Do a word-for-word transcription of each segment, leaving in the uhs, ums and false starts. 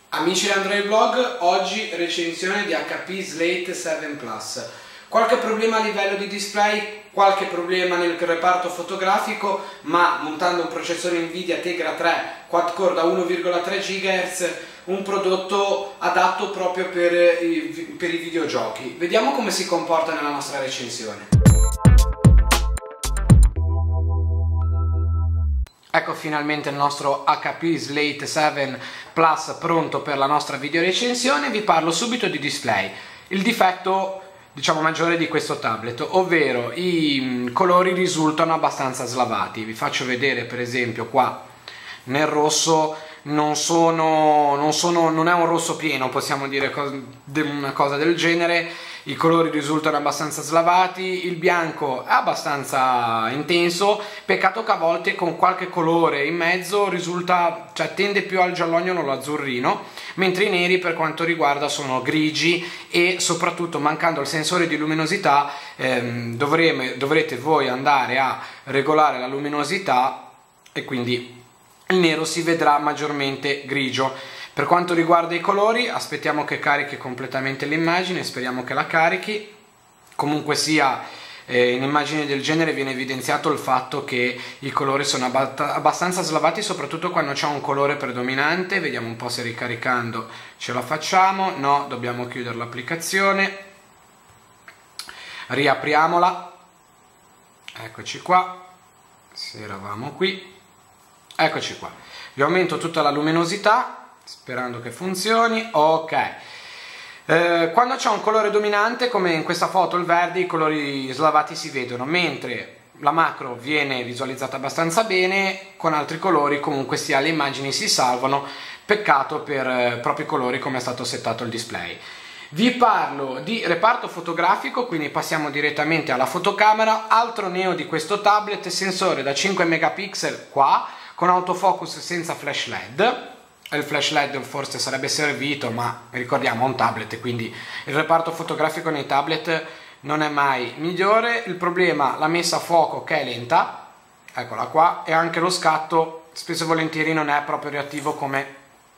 Amici di Android Blog, oggi recensione di H P Slate sette Plus. Qualche problema a livello di display, qualche problema nel reparto fotografico, ma montando un processore Nvidia Tegra tre quad core da uno virgola tre gigahertz, un prodotto adatto proprio per i, per i videogiochi. Vediamo come si comporta nella nostra recensione. Ecco finalmente il nostro H P Slate sette Plus pronto per la nostra video recensione. Vi parlo subito di display. Il difetto, diciamo, maggiore di questo tablet, ovvero i colori risultano abbastanza slavati. Vi faccio vedere per esempio qua nel rosso, non sono, non sono, non è un rosso pieno, possiamo dire una cosa del genere. I colori risultano abbastanza slavati, il bianco è abbastanza intenso, peccato che a volte con qualche colore in mezzo risulta, cioè tende più al giallogno o all'azzurrino, mentre i neri per quanto riguarda sono grigi e soprattutto mancando il sensore di luminosità ehm, dovremo, dovrete voi andare a regolare la luminosità e quindi il nero si vedrà maggiormente grigio. Per quanto riguarda i colori, aspettiamo che carichi completamente l'immagine, speriamo che la carichi. Comunque sia, eh, in immagini del genere viene evidenziato il fatto che i colori sono abbastanza slavati, soprattutto quando c'è un colore predominante. Vediamo un po' se ricaricando ce la facciamo. No, dobbiamo chiudere l'applicazione. Riapriamola. Eccoci qua. Se eravamo qui. Eccoci qua. Vi aumento tutta la luminosità, sperando che funzioni. Ok, eh, quando c'è un colore dominante come in questa foto il verde, i colori slavati si vedono, mentre la macro viene visualizzata abbastanza bene, con altri colori comunque sia le immagini si salvano. Peccato per eh, propri colori come è stato settato il display. Vi parlo di reparto fotografico, quindi passiamo direttamente alla fotocamera. Altro neo di questo tablet: sensore da cinque megapixel qua, con autofocus senza flash led. Il flash led forse sarebbe servito, ma ricordiamo un tablet, quindi il reparto fotografico nei tablet non è mai migliore. Il problema, la messa a fuoco che è lenta, eccola qua, e anche lo scatto spesso e volentieri non è proprio reattivo come,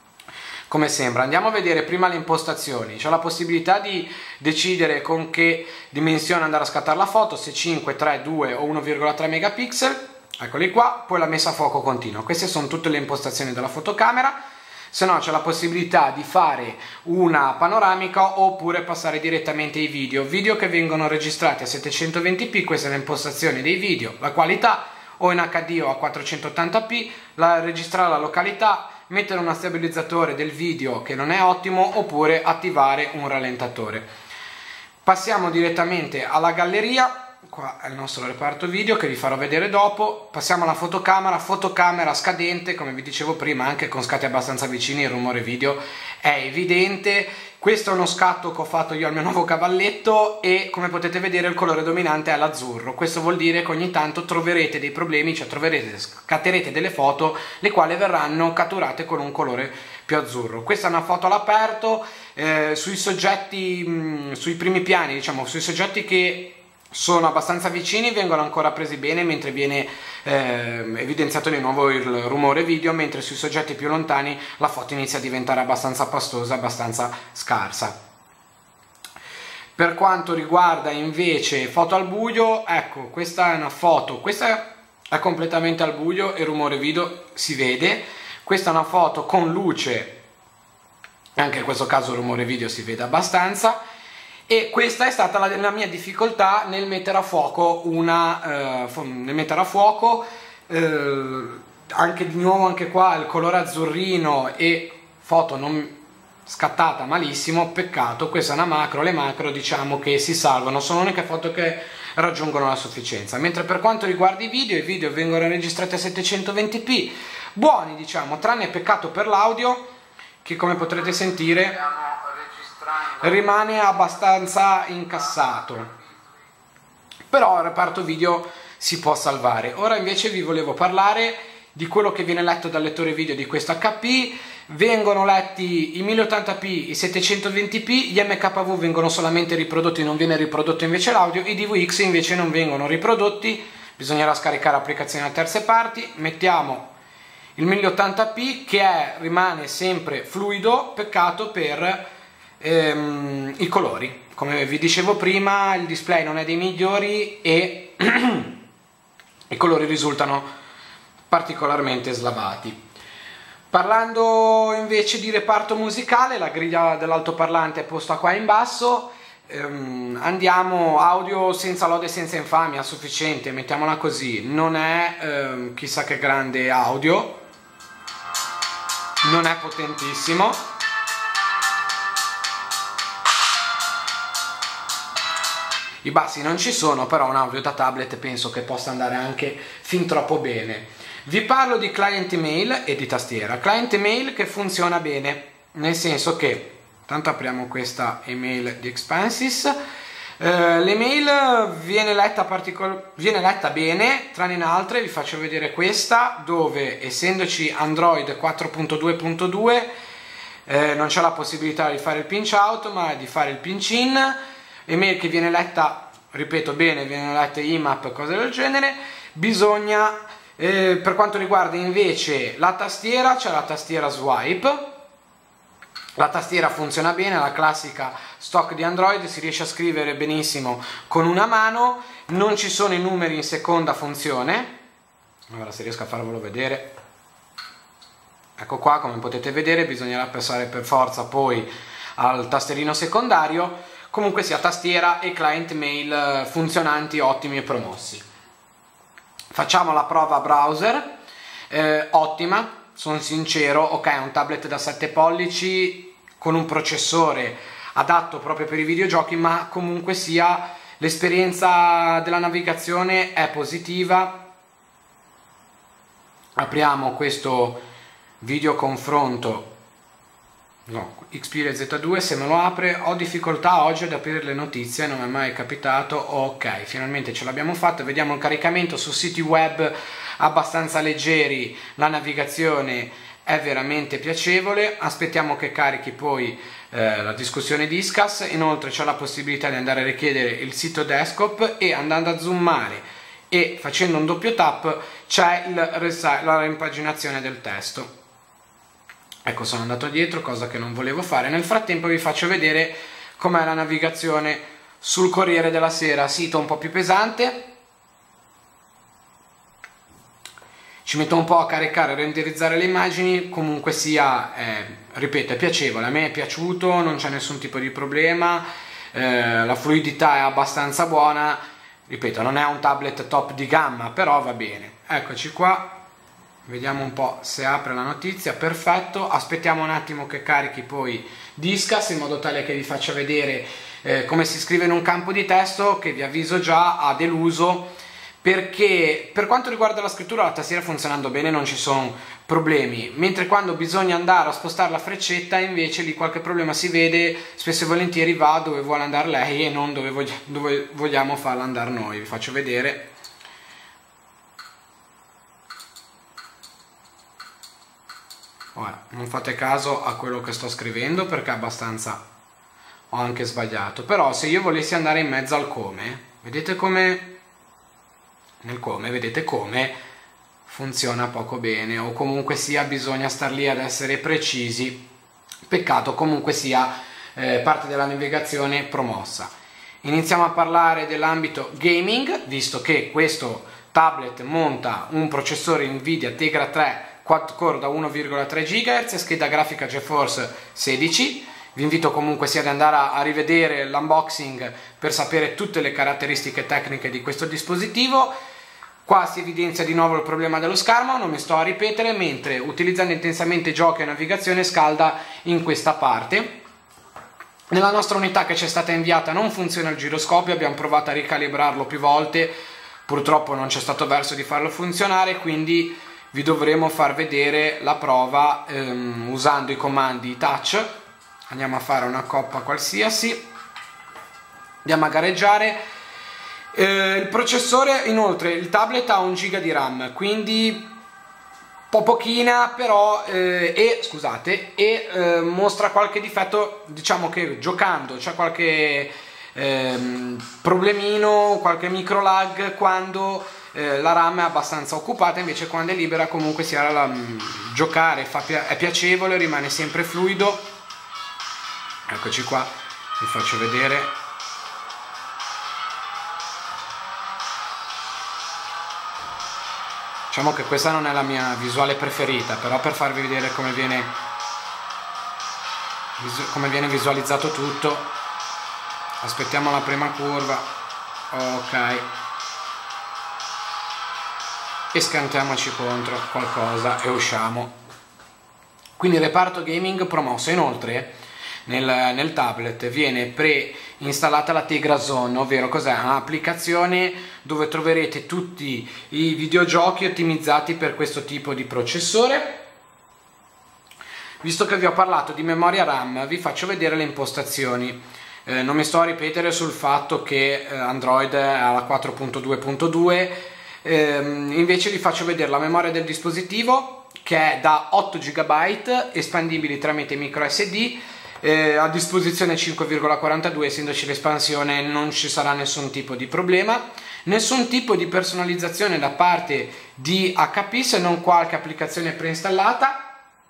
come sembra. Andiamo a vedere prima le impostazioni. C'è la possibilità di decidere con che dimensione andare a scattare la foto, se cinque, tre, due o uno virgola tre megapixel. Eccoli qua, poi la messa a fuoco continua. Queste sono tutte le impostazioni della fotocamera. Se no c'è la possibilità di fare una panoramica oppure passare direttamente ai video, video che vengono registrati a settecentoventi p, questa è l'impostazione dei video, la qualità, o in H D o a quattrocentottanta p, la, registrare la località, mettere uno stabilizzatore del video che non è ottimo oppure attivare un rallentatore. Passiamo direttamente alla galleria. Qua è il nostro reparto video che vi farò vedere dopo. Passiamo alla fotocamera, fotocamera scadente, come vi dicevo prima, anche con scatti abbastanza vicini il rumore video è evidente. Questo è uno scatto che ho fatto io al mio nuovo cavalletto e come potete vedere il colore dominante è l'azzurro. Questo vuol dire che ogni tanto troverete dei problemi, cioè troverete, scatterete delle foto le quali verranno catturate con un colore più azzurro. Questa è una foto all'aperto, eh, sui soggetti, mh, sui primi piani, diciamo, sui soggetti che sono abbastanza vicini vengono ancora presi bene, mentre viene eh, evidenziato di nuovo il rumore video, mentre sui soggetti più lontani la foto inizia a diventare abbastanza pastosa, abbastanza scarsa. Per quanto riguarda invece foto al buio, ecco, questa è una foto, questa è completamente al buio e il rumore video si vede. Questa è una foto con luce, anche in questo caso il rumore video si vede abbastanza. E questa è stata la, la mia difficoltà nel mettere a fuoco una eh, nel mettere a fuoco eh, anche di nuovo anche qua il colore azzurrino e foto non scattata malissimo. Peccato, questa è una macro, le macro diciamo che si salvano, sono le uniche foto che raggiungono la sufficienza. Mentre per quanto riguarda i video, i video vengono registrati a settecentoventi p, buoni diciamo, tranne peccato per l'audio che come potrete sentire rimane abbastanza incassato, però il reparto video si può salvare. Ora invece vi volevo parlare di quello che viene letto dal lettore video di questo H P. Vengono letti i mille ottanta p, i settecentoventi p, gli M K V vengono solamente riprodotti, non viene riprodotto invece l'audio, i D V X invece non vengono riprodotti, bisognerà scaricare applicazioni a terze parti. Mettiamo il mille ottanta p che è, rimane sempre fluido, peccato per ehm, i colori. Come vi dicevo prima, il display non è dei migliori e i colori risultano particolarmente slavati. Parlando invece di reparto musicale, la griglia dell'altoparlante è posta qua in basso. ehm, andiamo audio senza lode, senza infamia, sufficiente, mettiamola così. Non è ehm, chissà che grande audio, non è potentissimo, i bassi non ci sono, però un audio da tablet penso che possa andare anche fin troppo bene. Vi parlo di client email e di tastiera. Client email che funziona bene, nel senso che, tanto apriamo questa email di Expansys, eh, l'email viene letta, viene letta bene, tranne in altre. Vi faccio vedere questa, dove essendoci Android quattro punto due punto due eh, non c'è la possibilità di fare il pinch out, ma di fare il pinch in. Email che viene letta, ripeto bene, viene letta I M A P, cose del genere. Bisogna, eh, per quanto riguarda invece la tastiera, c'è la tastiera swipe. La tastiera funziona bene, la classica stock di Android, si riesce a scrivere benissimo con una mano, non ci sono i numeri in seconda funzione. Ora se riesco a farvelo vedere, ecco qua, come potete vedere bisognerà passare per forza poi al tasterino secondario. Comunque sia, tastiera e client mail funzionanti, ottimi e promossi. Facciamo la prova browser, eh, ottima, sono sincero. Ok, è un tablet da sette pollici con un processore adatto proprio per i videogiochi, ma comunque sia l'esperienza della navigazione è positiva. Apriamo questo video confronto. No, Xperia Z due, se me lo apre. Ho difficoltà oggi ad aprire le notizie, non mi è mai capitato. Ok, finalmente ce l'abbiamo fatta. Vediamo il caricamento su siti web abbastanza leggeri, la navigazione è veramente piacevole. Aspettiamo che carichi poi eh, la discussione Disqus. Inoltre c'è la possibilità di andare a richiedere il sito desktop e andando a zoomare e facendo un doppio tap c'è la rimpaginazione del testo. Ecco, sono andato dietro, cosa che non volevo fare. Nel frattempo vi faccio vedere com'è la navigazione sul Corriere della Sera, sito un po' più pesante. Ci metto un po' a caricare e renderizzare le immagini, comunque sia, eh, ripeto, è piacevole, a me è piaciuto, non c'è nessun tipo di problema, eh, la fluidità è abbastanza buona, ripeto, non è un tablet top di gamma, però va bene. Eccoci qua. Vediamo un po' se apre la notizia. Perfetto, aspettiamo un attimo che carichi poi Disqus in modo tale che vi faccia vedere eh, come si scrive in un campo di testo, che vi avviso già ha deluso, perché per quanto riguarda la scrittura la tastiera funzionando bene, non ci sono problemi, mentre quando bisogna andare a spostare la freccetta invece lì qualche problema si vede. Spesso e volentieri va dove vuole andare lei e non dove, voglia, dove vogliamo farla andare noi. Vi faccio vedere. Ora, non fate caso a quello che sto scrivendo perché abbastanza ho anche sbagliato, però se io volessi andare in mezzo al come, vedete come nel come, vedete come funziona poco bene, o comunque sia bisogna star lì ad essere precisi. Peccato, comunque sia eh, parte della navigazione promossa. Iniziamo a parlare dell'ambito gaming, visto che questo tablet monta un processore Nvidia Tegra tre quad core da uno virgola tre gigahertz, scheda grafica GeForce sedici. Vi invito comunque sia ad andare a, a rivedere l'unboxing per sapere tutte le caratteristiche tecniche di questo dispositivo. Qua si evidenzia di nuovo il problema dello schermo, non mi sto a ripetere, mentre utilizzando intensamente giochi e navigazione scalda in questa parte. Nella nostra unità che ci è stata inviata non funziona il giroscopio, abbiamo provato a ricalibrarlo più volte, purtroppo non c'è stato verso di farlo funzionare, quindi vi dovremo far vedere la prova ehm, usando i comandi touch. Andiamo a fare una coppa qualsiasi, andiamo a gareggiare. Eh, il processore, inoltre, il tablet ha un giga di RAM, quindi un po' pochina, però eh, e scusate e eh, mostra qualche difetto, diciamo che giocando c'è qualche eh, problemino, qualche micro lag quando eh, la RAM è abbastanza occupata, invece quando è libera comunque sia la, mh, giocare fa, è piacevole, rimane sempre fluido. Eccoci qua, vi faccio vedere. Diciamo che questa non è la mia visuale preferita, però per farvi vedere come viene, come viene visualizzato tutto. Aspettiamo la prima curva, ok, e scantiamoci contro qualcosa e usciamo. Quindi il reparto gaming promosso. Inoltre nel, nel tablet viene preinstallata la Tegra Zone, ovvero cos'è? Un'applicazione dove troverete tutti i videogiochi ottimizzati per questo tipo di processore. Visto che vi ho parlato di memoria RAM, vi faccio vedere le impostazioni. Eh, non mi sto a ripetere sul fatto che eh, Android ha la quattro punto due punto due, eh, invece vi faccio vedere la memoria del dispositivo, che è da otto giga espandibili tramite micro S D, eh, a disposizione cinque virgola quarantadue, essendoci l'espansione non ci sarà nessun tipo di problema, nessun tipo di personalizzazione da parte di H P se non qualche applicazione preinstallata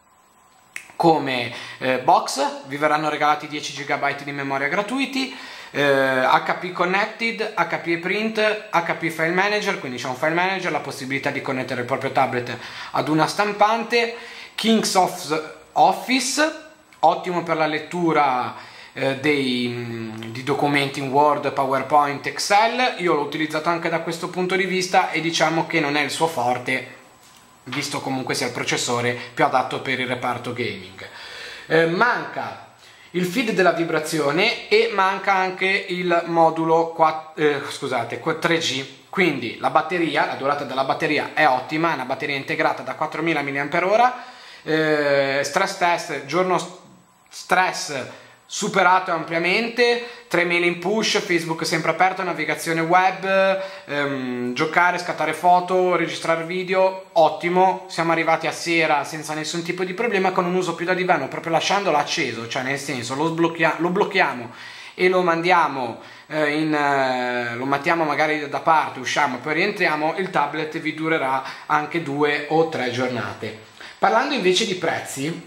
come eh, Box. Vi verranno regalati dieci giga di memoria gratuiti, eh, H P Connected, H P ePrint, H P File Manager, quindi c'è un File Manager, la possibilità di connettere il proprio tablet ad una stampante, Kingsoft Office, ottimo per la lettura eh, dei, di documenti in Word, PowerPoint, Excel. Io l'ho utilizzato anche da questo punto di vista e diciamo che non è il suo forte, visto comunque sia il processore più adatto per il reparto gaming. Eh, manca il feed della vibrazione e manca anche il modulo quattro, eh, scusate, tre G, quindi la batteria, la durata della batteria è ottima, è una batteria integrata da quattromila milliamperi orari, eh, stress test, giorno stress superato ampiamente, tre mail in push, Facebook sempre aperto, navigazione web, ehm, giocare, scattare foto, registrare video, ottimo. Siamo arrivati a sera senza nessun tipo di problema, con un uso più da divano, proprio lasciandolo acceso, cioè nel senso lo, sblocchia lo blocchiamo e lo mandiamo eh, in eh, lo mettiamo magari da parte, usciamo, poi rientriamo, il tablet vi durerà anche due o tre giornate. Parlando invece di prezzi,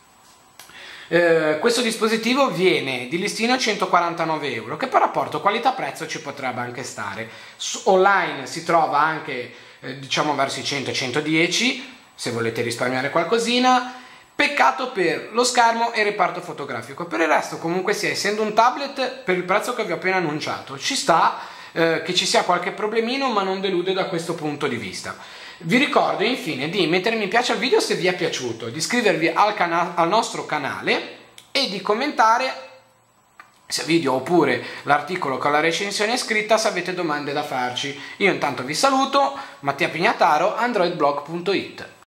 Eh, questo dispositivo viene di listino a centoquarantanove euro, che per rapporto qualità-prezzo ci potrebbe anche stare. Su, online si trova anche eh, diciamo verso i cento centodieci, se volete risparmiare qualcosina. Peccato per lo schermo e il reparto fotografico. Per il resto comunque sia, essendo un tablet per il prezzo che vi ho appena annunciato, ci sta eh, che ci sia qualche problemino, ma non delude da questo punto di vista. Vi ricordo infine di mettere mi piace al video se vi è piaciuto, di iscrivervi al, al nostro canale e di commentare se video oppure l'articolo con la recensione scritta se avete domande da farci. Io intanto vi saluto, Mattia Pignataro, android blog punto it.